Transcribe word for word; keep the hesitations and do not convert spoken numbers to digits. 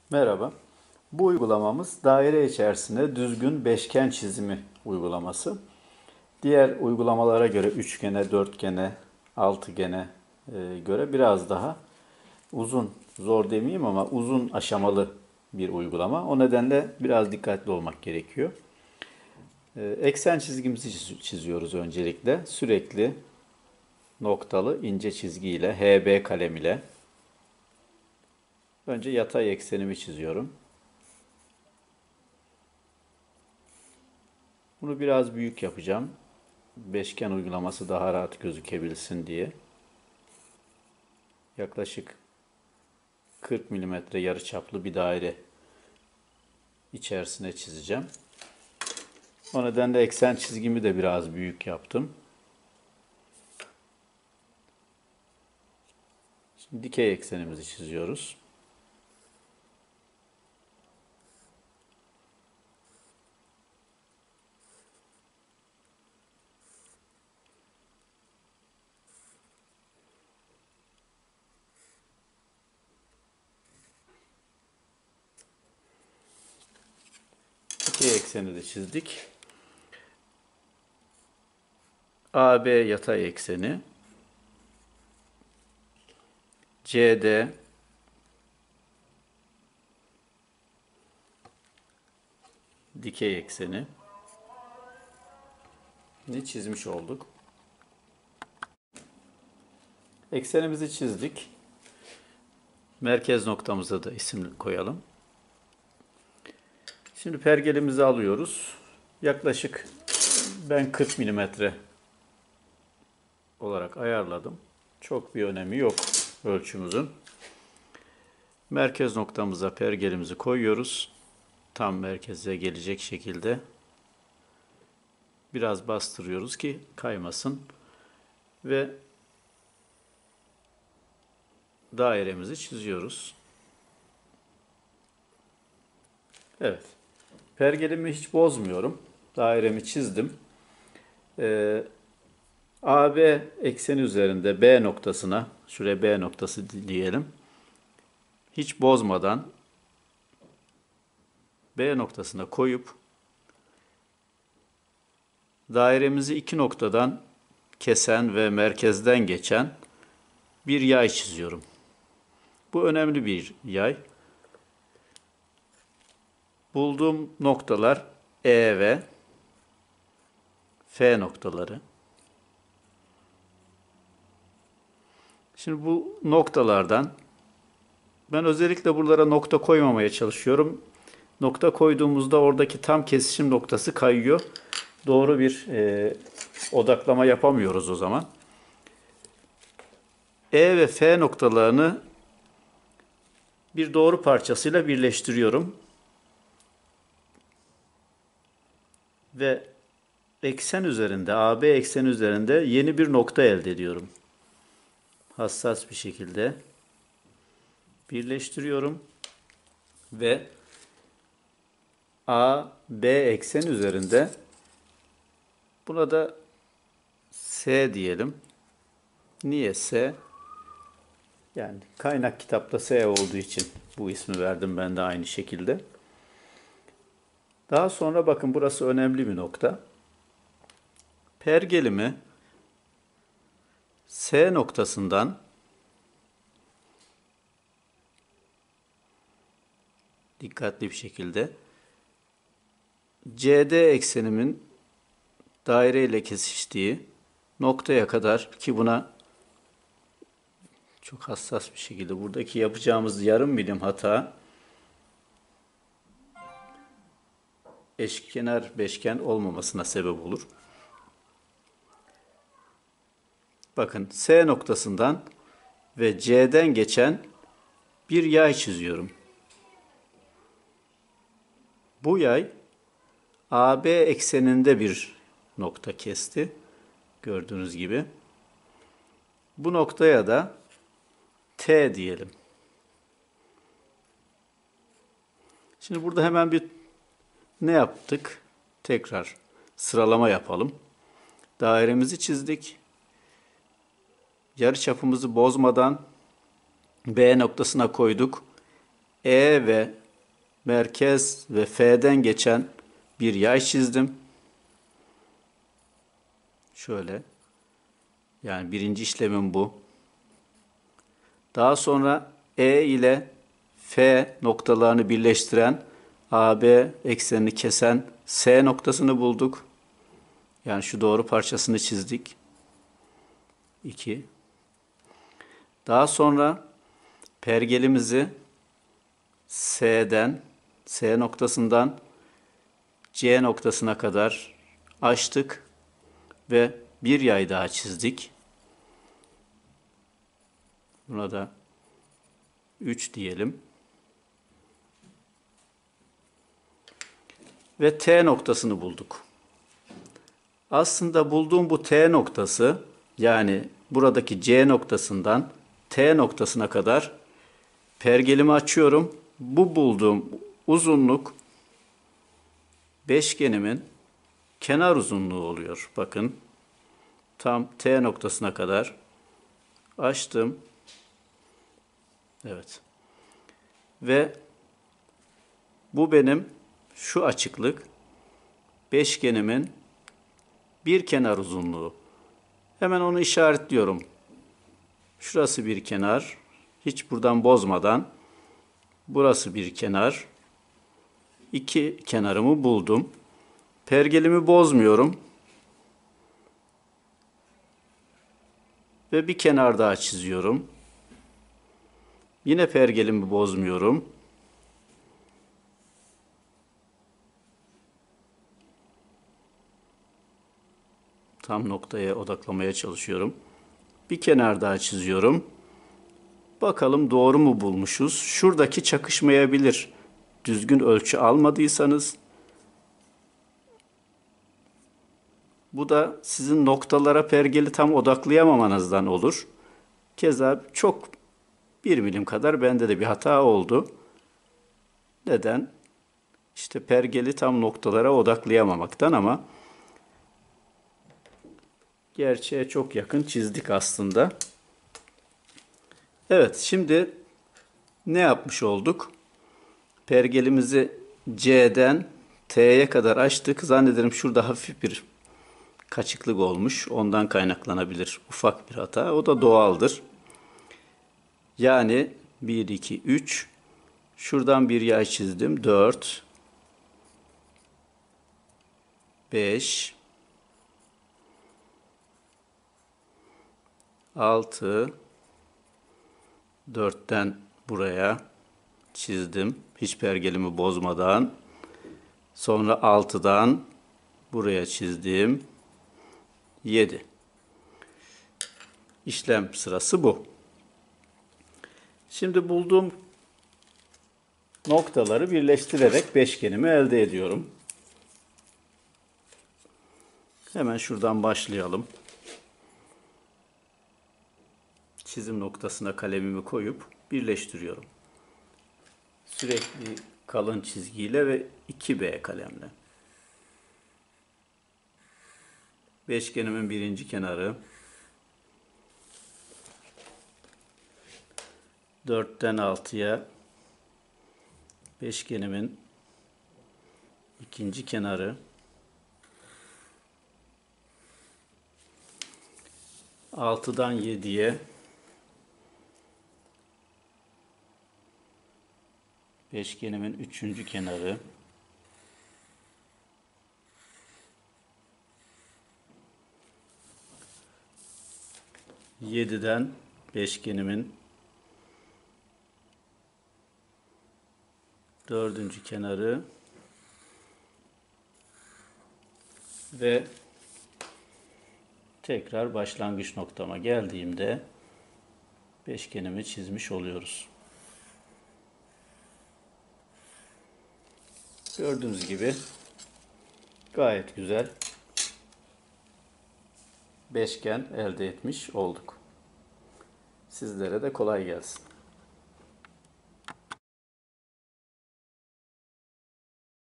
Merhaba. Bu uygulamamız daire içerisinde düzgün beşgen çizimi uygulaması. Diğer uygulamalara göre üçgene, dörtgene, altıgene e, göre biraz daha uzun, zor demeyeyim ama uzun aşamalı bir uygulama. O nedenle biraz dikkatli olmak gerekiyor. E, Eksen çizgimizi çiziyoruz öncelikle. Sürekli noktalı ince çizgiyle, H B kalem ile. Önce yatay eksenimi çiziyorum. Bunu biraz büyük yapacağım. Beşgen uygulaması daha rahat gözükebilsin diye. Yaklaşık kırk milimetre yarıçaplı bir daire içerisine çizeceğim. O nedenle eksen çizgimi de biraz büyük yaptım. Şimdi dikey eksenimizi çiziyoruz. Dikey ekseni de çizdik. A B yatay ekseni, C D dikey ekseni ni çizmiş olduk. Eksenimizi çizdik. Merkez noktamıza da isim koyalım. Şimdi pergelimizi alıyoruz. Yaklaşık ben kırk milimetre olarak ayarladım. Çok bir önemi yok ölçümüzün. Merkez noktamıza pergelimizi koyuyoruz. Tam merkeze gelecek şekilde biraz bastırıyoruz ki kaymasın ve dairemizi çiziyoruz. Evet. Pergelimi hiç bozmuyorum. Dairemi çizdim. Ee, A B ekseni üzerinde B noktasına, şuraya B noktası diyelim. Hiç bozmadan B noktasına koyup dairemizi iki noktadan kesen ve merkezden geçen bir yay çiziyorum. Bu önemli bir yay. Bulduğum noktalar E ve F noktaları. Şimdi bu noktalardan ben özellikle buralara nokta koymamaya çalışıyorum. Nokta koyduğumuzda oradaki tam kesişim noktası kayıyor. Doğru bir e, odaklama yapamıyoruz o zaman. E ve F noktalarını bir doğru parçasıyla birleştiriyorum. Ve eksen üzerinde, A B eksen üzerinde yeni bir nokta elde ediyorum. Hassas bir şekilde birleştiriyorum ve A B eksen üzerinde buna da S diyelim. Niye S? Yani kaynak kitapta S olduğu için bu ismi verdim ben de aynı şekilde. Daha sonra bakın burası önemli bir nokta. Pergelimi S noktasından dikkatli bir şekilde C D eksenimin daire ile kesiştiği noktaya kadar, ki buna çok hassas bir şekilde buradaki yapacağımız yarım milim hata eşkenar beşgen olmamasına sebep olur. Bakın S noktasından ve C'den geçen bir yay çiziyorum. Bu yay A B ekseninde bir nokta kesti. Gördüğünüz gibi. Bu noktaya da T diyelim. Şimdi burada hemen bir ne yaptık? Tekrar sıralama yapalım. Dairemizi çizdik. Yarıçapımızı bozmadan B noktasına koyduk. E ve merkez ve F'den geçen bir yay çizdim. Şöyle. Yani birinci işlemim bu. Daha sonra E ile F noktalarını birleştiren A B eksenini kesen S noktasını bulduk. Yani şu doğru parçasını çizdik. iki. Daha sonra pergelimizi S'den, S noktasından C noktasına kadar açtık ve bir yay daha çizdik. Buna da üç diyelim. Ve T noktasını bulduk. Aslında bulduğum bu T noktası, yani buradaki C noktasından T noktasına kadar pergelimi açıyorum. Bu bulduğum uzunluk beşgenimin kenar uzunluğu oluyor. Bakın, tam T noktasına kadar açtım. Evet. Ve bu benim şu açıklık beşgenimin bir kenar uzunluğu. Hemen onu işaretliyorum. Şurası bir kenar. Hiç buradan bozmadan. Burası bir kenar. İki kenarımı buldum. Pergelimi bozmuyorum. Ve bir kenar daha çiziyorum. Yine pergelimi bozmuyorum. Tam noktaya odaklamaya çalışıyorum. Bir kenar daha çiziyorum. Bakalım doğru mu bulmuşuz? Şuradaki çakışmayabilir. Düzgün ölçü almadıysanız. Bu da sizin noktalara pergeli tam odaklayamamanızdan olur. Keza çok bir milim kadar bende de bir hata oldu. Neden? İşte pergeli tam noktalara odaklayamamaktan, ama gerçeğe çok yakın çizdik aslında. Evet, şimdi ne yapmış olduk? Pergelimizi C'den T'ye kadar açtık. Zannederim şurada hafif bir kaçıklık olmuş. Ondan kaynaklanabilir. Ufak bir hata. O da doğaldır. Yani bir, iki, üç. Şuradan bir yay çizdim. dört, beş, altı, dörtten buraya çizdim. Hiç pergelimi bozmadan. Sonra altıdan buraya çizdim. yedi. İşlem sırası bu. Şimdi bulduğum noktaları birleştirerek beşgenimi elde ediyorum. Hemen şuradan başlayalım. Çizim noktasına kalemimi koyup birleştiriyorum. Sürekli kalın çizgiyle ve iki B kalemle. Beşgenimin birinci kenarı, dörtten altıya beşgenimin ikinci kenarı, altıdan yediye beşgenimin üçüncü kenarı, yediden beşgenimin dördüncü kenarı ve tekrar başlangıç noktama geldiğimde beşgenimi çizmiş oluyoruz. Gördüğünüz gibi gayet güzel beşgen elde etmiş olduk. Sizlere de kolay gelsin.